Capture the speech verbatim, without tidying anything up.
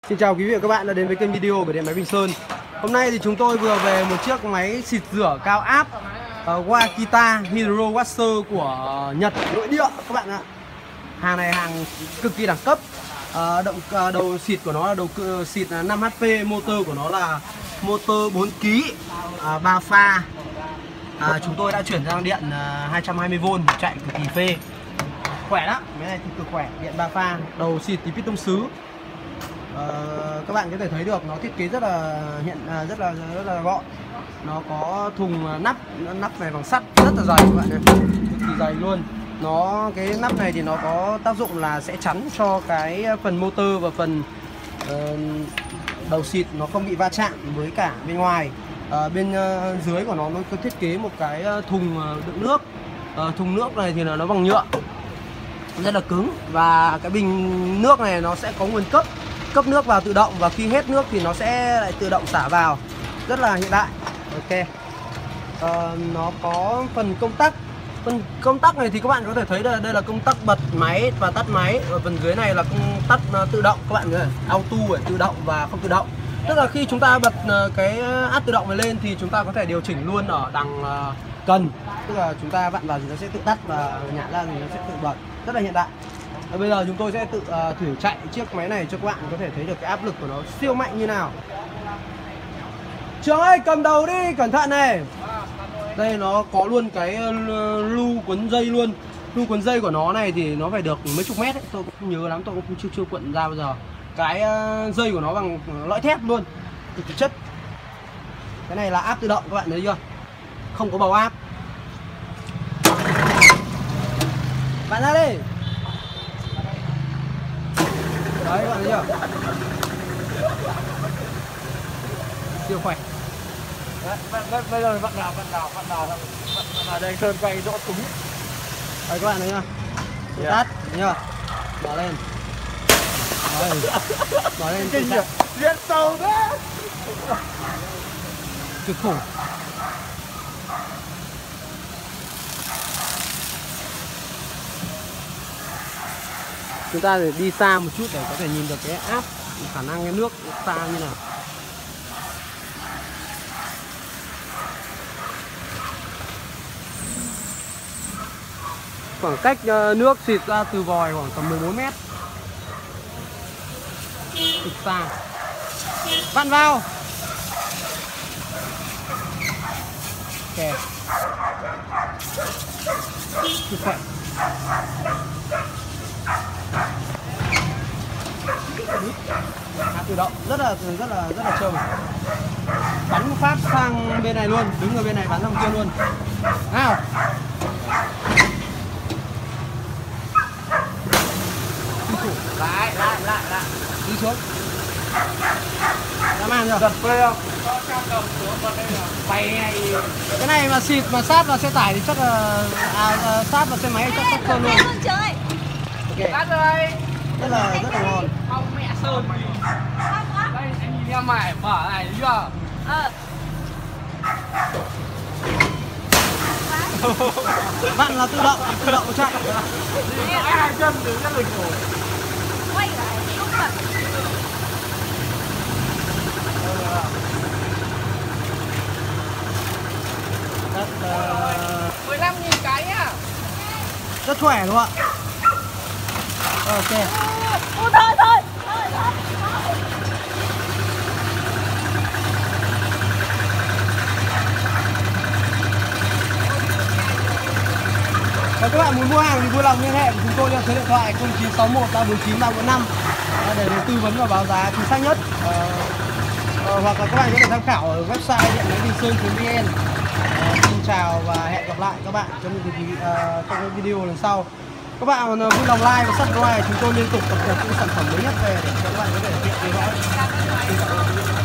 Xin chào quý vị và các bạn đã đến với kênh video của Điện Máy Bình Sơn. Hôm nay thì chúng tôi vừa về một chiếc máy xịt rửa cao áp uh, Wakita Hydro Washer của Nhật nội địa các bạn ạ. Hàng này hàng cực kỳ đẳng cấp. Uh, động uh, đầu xịt của nó là đầu uh, xịt là năm H P, motor của nó là motor bốn ki lô gam, uh, ba pha. Uh, chúng tôi đã chuyển sang điện uh, hai trăm hai mươi vôn chạy cực kỳ phê. Khỏe lắm, máy này thì cực khỏe, điện ba pha, đầu xịt tí piston sứ. Uh, các bạn có thể thấy được nó thiết kế rất là hiện uh, rất là rất là gọn. Nó có thùng nắp nắp này bằng sắt rất là dày các bạn này, cực kỳ dày luôn. Nó cái nắp này thì nó có tác dụng là sẽ chắn cho cái phần motor và phần uh, đầu xịt nó không bị va chạm với cả bên ngoài. Uh, bên uh, dưới của nó nó có thiết kế một cái thùng đựng nước. Uh, thùng nước này thì là nó bằng nhựa, rất là cứng, và cái bình nước này nó sẽ có nguồn cấp cấp nước vào tự động, và khi hết nước thì nó sẽ lại tự động xả vào, rất là hiện đại. Ok, uh, nó có phần công tắc. Phần công tắc này thì các bạn có thể thấy là đây là công tắc bật máy và tắt máy. Ở phần dưới này là công tắc tự động các bạn ơi, auto để tự động và không tự động. Tức là khi chúng ta bật cái áp tự động này lên thì chúng ta có thể điều chỉnh luôn ở đằng cần, tức là chúng ta vặn vào thì nó sẽ tự tắt và nhả ra thì nó sẽ tự bật, rất là hiện đại. Và bây giờ chúng tôi sẽ tự uh, thử chạy chiếc máy này cho các bạn có thể thấy được cái áp lực của nó siêu mạnh như nào. Trường ơi, cầm đầu đi, cẩn thận này. Đây nó có luôn cái lưu cuốn dây luôn. Lưu cuốn dây của nó này thì nó phải được mấy chục mét ấy. Tôi cũng không nhớ lắm, tôi cũng chưa chưa cuộn ra bao giờ. Cái uh, dây của nó bằng lõi thép luôn, cực kỳ chất. Cái này là áp tự động các bạn thấy chưa, không có bầu áp. Bạn ra đi. Đấy các bạn thấy chưa, siêu khỏe. Đấy, bây giờ vặn nào vặn nào vặn nào vặn vào đây Sơn quay rõ túng. Đấy các bạn thấy chưa, yeah. Tắt thấy chưa, bỏ lên. Đấy, bỏ lên Kinh nhỉ, liên sâu thế, cực khủng. Chúng ta để đi xa một chút để có thể nhìn được cái áp, khả năng cái nước xa như nào. Khoảng cách nước xịt ra từ vòi khoảng tầm mười bốn mét, cực xa. Vặn vào. Ok, cực khỏe. À, tự động rất là rất là rất là trâu. Bắn phát sang bên này luôn, đứng ở bên này bắn sang kia luôn. Nào. lại lại lại lại Đi xuống. Đã mang chưa? giật phê không? Có trăm đồng xuống vào đây là bay ngay. Cái này mà xịt mà sát vào xe tải thì chắc là à, à, sát vào xe máy chắc chắc hơn luôn. Ok. Cắt đây. Rất là rất là ngon. Không mẹ Sơn. Đây em nhìn em mày mở này chưa? Ờ. Vặn là tự động, tự động chạy. Đi hai chân từ cái lịch cổ. Quay lại lúc mà Rất uh, mười lăm nghìn cái nhá. rất khỏe đúng không ạ? Ok. Ôi thôi thôi. Và các bạn muốn mua hàng thì vui lòng liên hệ với chúng tôi theo số điện thoại không chín sáu một ba bốn chín ba bốn năm để được tư vấn và báo giá chính xác nhất. Ờ, ờ, hoặc là các bạn có thể tham khảo ở website điện máy bình sơn chấm vn. Ờ, xin chào và hẹn gặp lại các bạn trong những cái, uh, trong cái video lần sau. Các bạn uh, vui lòng like và subscribe, chúng tôi liên tục cập nhật những sản phẩm mới nhất về để cho các bạn có thể tiện theo dõi.